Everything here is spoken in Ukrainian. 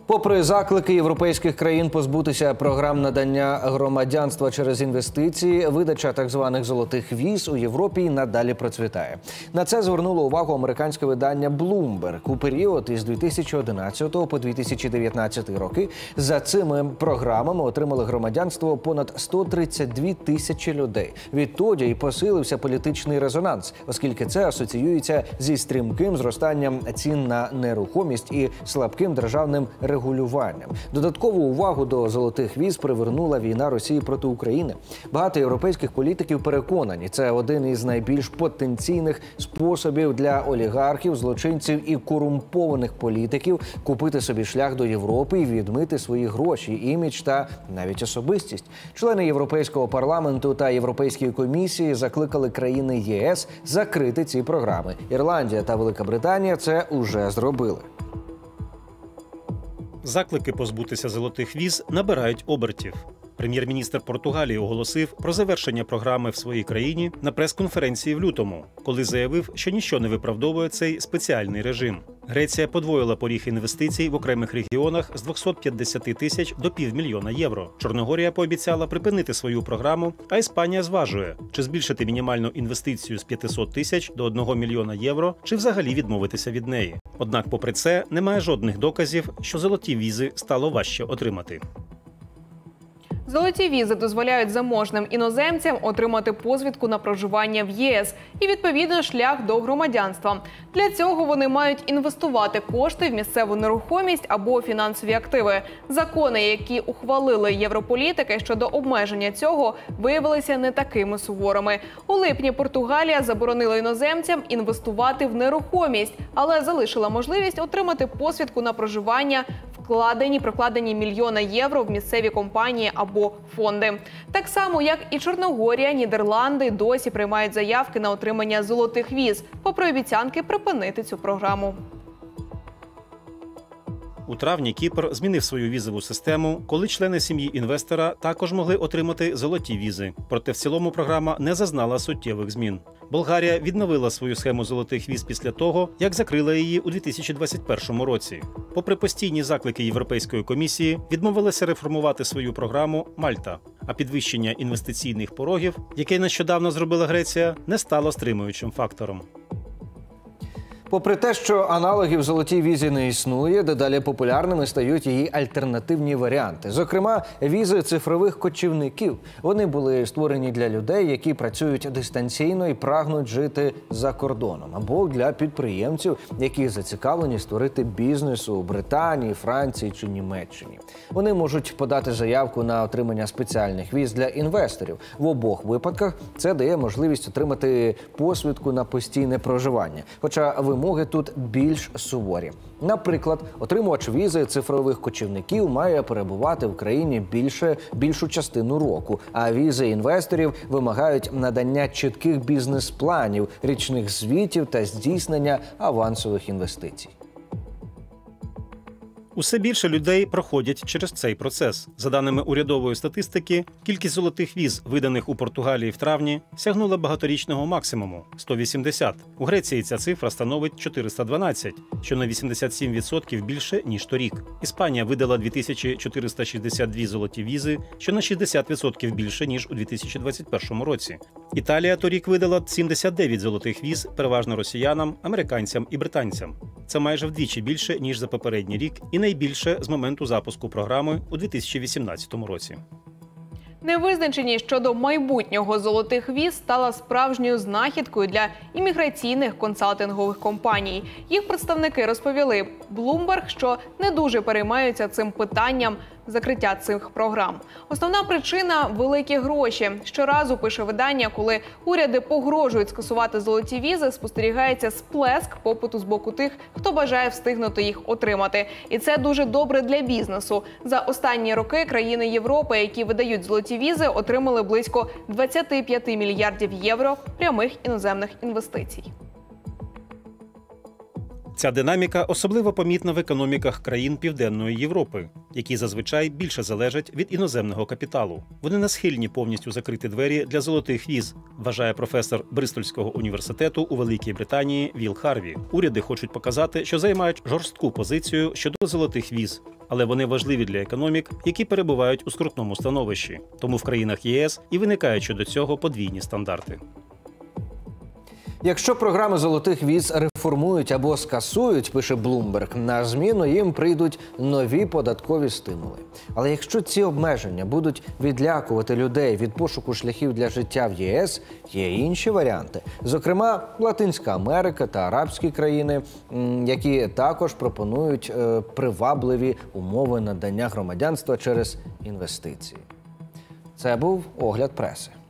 Попри заклики європейських країн позбутися програм надання громадянства через інвестиції, видача так званих «золотих віз» у Європі й надалі процвітає. На це звернуло увагу американське видання Bloomberg. У період із 2011 по 2019 роки за цими програмами отримали громадянство понад 132 тисячі людей. Відтоді й посилився політичний резонанс, оскільки це асоціюється зі стрімким зростанням цін на нерухомість і слабким державним регулюванням. Додаткову увагу до золотих віз привернула війна Росії проти України. Багато європейських політиків переконані, це один із найбільш потенційних способів для олігархів, злочинців і корумпованих політиків купити собі шлях до Європи і відмити свої гроші, імідж та навіть особистість. Члени Європейського парламенту та Європейської комісії закликали країни ЄС закрити ці програми. Ірландія та Велика Британія це уже зробили. Заклики позбутися золотих віз набирають обертів. Прем'єр-міністр Португалії оголосив про завершення програми в своїй країні на прес-конференції в лютому, коли заявив, що ніщо не виправдовує цей спеціальний режим. Греція подвоїла поріг інвестицій в окремих регіонах з 250 тисяч до півмільйона євро. Чорногорія пообіцяла припинити свою програму, а Іспанія зважує, чи збільшити мінімальну інвестицію з 500 тисяч до 1 мільйона євро, чи взагалі відмовитися від неї. Однак, попри це, немає жодних доказів, що золоті візи стало важче отримати. Золоті візи дозволяють заможним іноземцям отримати посвідку на проживання в ЄС і, відповідно, шлях до громадянства. Для цього вони мають інвестувати кошти в місцеву нерухомість або фінансові активи. Закони, які ухвалили європолітики щодо обмеження цього, виявилися не такими суворими. У липні Португалія заборонила іноземцям інвестувати в нерухомість, але залишила можливість отримати посвідку на проживання прокладені мільйона євро в місцеві компанії або фонди. Так само, як і Чорногорія, Нідерланди досі приймають заявки на отримання золотих віз, попри обіцянки припинити цю програму. У травні Кіпр змінив свою візову систему, коли члени сім'ї інвестора також могли отримати золоті візи. Проте в цілому програма не зазнала суттєвих змін. Болгарія відновила свою схему золотих віз після того, як закрила її у 2021 році. Попри постійні заклики Європейської комісії, відмовилася реформувати свою програму Мальта. А підвищення інвестиційних порогів, яке нещодавно зробила Греція, не стало стримуючим фактором. Попри те, що аналогів золотій візі не існує, дедалі популярними стають її альтернативні варіанти. Зокрема, візи цифрових кочівників. Вони були створені для людей, які працюють дистанційно і прагнуть жити за кордоном. Або для підприємців, які зацікавлені створити бізнес у Британії, Франції чи Німеччині. Вони можуть подати заявку на отримання спеціальних віз для інвесторів. В обох випадках це дає можливість отримати посвідку на постійне проживання. Хоча вимоги тут більш суворі. Наприклад, отримувач візи цифрових кочівників має перебувати в країні більшу частину року, а візи інвесторів вимагають надання чітких бізнес-планів, річних звітів та здійснення авансових інвестицій. Усе більше людей проходять через цей процес. За даними урядової статистики, кількість золотих віз, виданих у Португалії в травні, сягнула багаторічного максимуму – 180. У Греції ця цифра становить 412, що на 87% більше, ніж торік. Іспанія видала 2462 золоті візи, що на 60% більше, ніж у 2021 році. Італія торік видала 79 золотих віз, переважно росіянам, американцям і британцям. Це майже вдвічі більше, ніж за попередній рік, і найбільше з моменту запуску програми у 2018 році. Невизначеність щодо майбутнього золотих віз стала справжньою знахідкою для імміграційних консалтингових компаній. Їх представники розповіли Bloomberg, що не дуже переймаються цим питанням закриття цих програм. Основна причина – великі гроші. Щоразу, пише видання, коли уряди погрожують скасувати золоті візи, спостерігається сплеск попиту з боку тих, хто бажає встигнути їх отримати. І це дуже добре для бізнесу. За останні роки країни Європи, які видають золоті візи, отримали близько 25 мільярдів євро прямих іноземних інвестицій. Ця динаміка особливо помітна в економіках країн Південної Європи, які зазвичай більше залежать від іноземного капіталу. Вони не схильні повністю закрити двері для золотих віз, вважає професор Бристольського університету у Великій Британії Віл Харві. Уряди хочуть показати, що займають жорстку позицію щодо золотих віз. але вони важливі для економік, які перебувають у скрутному становищі. Тому в країнах ЄС і виникають щодо цього подвійні стандарти. Якщо програми золотих віз реформують або скасують, пише Bloomberg, на зміну їм прийдуть нові податкові стимули. Але якщо ці обмеження будуть відлякувати людей від пошуку шляхів для життя в ЄС, є інші варіанти. Зокрема, Латинська Америка та арабські країни, які також пропонують привабливі умови надання громадянства через інвестиції. Це був огляд преси.